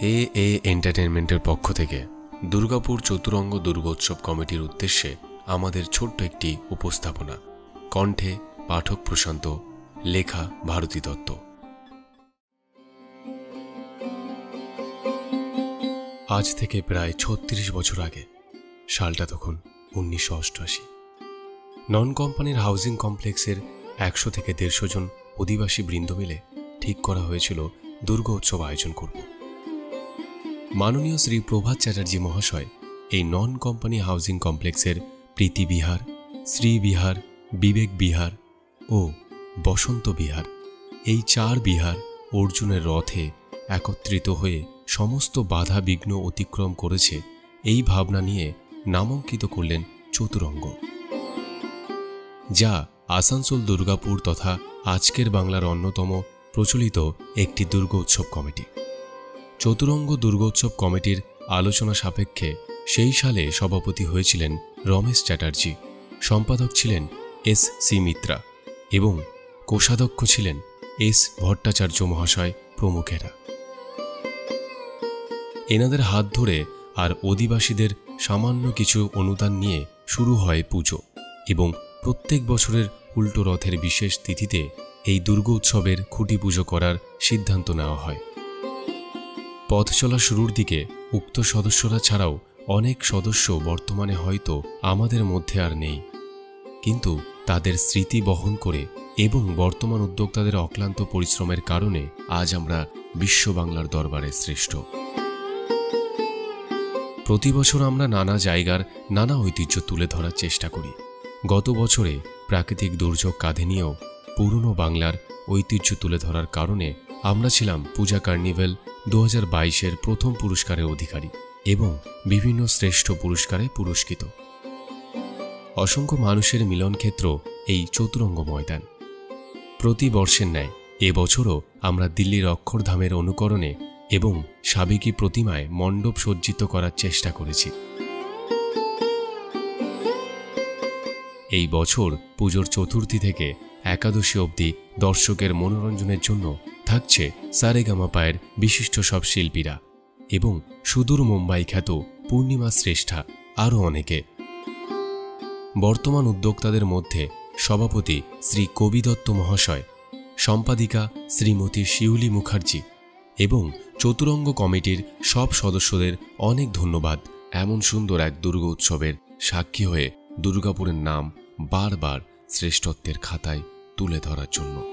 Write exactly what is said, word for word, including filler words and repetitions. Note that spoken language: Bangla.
এ এ এন্টারটেনমেন্টের পক্ষ থেকে দুর্গাপুর চতুরঙ্গ দুর্গোৎসব কমিটির উদ্দেশ্যে আমাদের ছোট্ট একটি উপস্থাপনা। কণ্ঠে পাঠক প্রশান্ত, লেখা ভারতী দত্ত। আজ থেকে প্রায় ছত্রিশ বছর আগে, সালটা তখন উনিশশো অষ্টআশি, নন কোম্পানির হাউজিং কমপ্লেক্সের একশো থেকে দেড়শো জন অধিবাসী বৃন্দ মিলে ঠিক করা হয়েছিল দুর্গা উৎসব আয়োজন করব। মাননীয় শ্রী প্রভাত চ্যাটার্জি মহাশয় এই নন কোম্পানি হাউজিং কমপ্লেক্সের প্রীতি বিহার, শ্রী বিহার, বিবেক বিহার ও বসন্ত বিহার, এই চার বিহার অর্জুনের রথে একত্রিত হয়ে সমস্ত বাধা বিঘ্ন অতিক্রম করেছে, এই ভাবনা নিয়ে নামাঙ্কিত করলেন চতুরঙ্গ, যা আসানসোল দুর্গাপুর তথা আজকের বাংলার অন্যতম প্রচলিত একটি দুর্গোৎসব কমিটি। চতুরঙ্গ দুর্গোৎসব কমিটির আলোচনা সাপেক্ষে সেই সালে সভাপতি হয়েছিলেন রমেশ চ্যাটার্জি, সম্পাদক ছিলেন এস সি মিত্রা এবং কোষাধ্যক্ষ ছিলেন এস ভট্টাচার্য মহাশয় প্রমুখেরা। এনাদের হাত ধরে আর অধিবাসীদের সামান্য কিছু অনুদান নিয়ে শুরু হয় পুজো এবং প্রত্যেক বছরের উল্টো রথের বিশেষ তিথিতে এই দুর্গোৎসবের খুঁটি পুজো করার সিদ্ধান্ত নেওয়া হয়। পথ চলা শুরুর দিকে উক্ত সদস্যরা ছাড়াও অনেক সদস্য বর্তমানে হয়তো আমাদের মধ্যে আর নেই, কিন্তু তাদের স্মৃতি বহন করে এবং বর্তমান উদ্যোক্তাদের অক্লান্ত পরিশ্রমের কারণে আজ আমরা বিশ্ব বাংলার দরবারে শ্রেষ্ঠ। প্রতি বছর আমরা নানা জায়গার নানা ঐতিহ্য তুলে ধরার চেষ্টা করি। গত বছরে প্রাকৃতিক দুর্যোগ কাঁধে নিয়েও পুরনো বাংলার ঐতিহ্য তুলে ধরার কারণে আমরা ছিলাম পূজা কার্নিভেল দু হাজার বাইশের প্রথম পুরস্কারের অধিকারী এবং বিভিন্ন শ্রেষ্ঠ পুরস্কারে পুরস্কৃত। অসংখ্য মানুষের মিলনক্ষেত্র এই চতুরঙ্গ ময়দান। প্রতি বর্ষের ন্যায় এবছরও আমরা দিল্লির অক্ষরধামের অনুকরণে এবং সাবেকি প্রতিমায় মণ্ডপ সজ্জিত করার চেষ্টা করেছি। এই বছর পুজোর চতুর্থী থেকে একাদশী অবধি দর্শকের মনোরঞ্জনের জন্য থাকছে সারেগামাপায়ের বিশিষ্ট সব শিল্পীরা এবং সুদূর মুম্বাই খ্যাত পূর্ণিমা শ্রেষ্ঠা আরও অনেকে। বর্তমান উদ্যোক্তাদের মধ্যে সভাপতি শ্রী কবি দত্ত মহাশয়, সম্পাদিকা শ্রীমতী শিউলি মুখার্জি এবং চতুরঙ্গ কমিটির সব সদস্যদের অনেক ধন্যবাদ এমন সুন্দর এক দুর্গা উৎসবের সাক্ষী হয়ে দুর্গাপুরের নাম বারবার শ্রেষ্ঠত্বের খাতায় তুলে ধরার জন্য।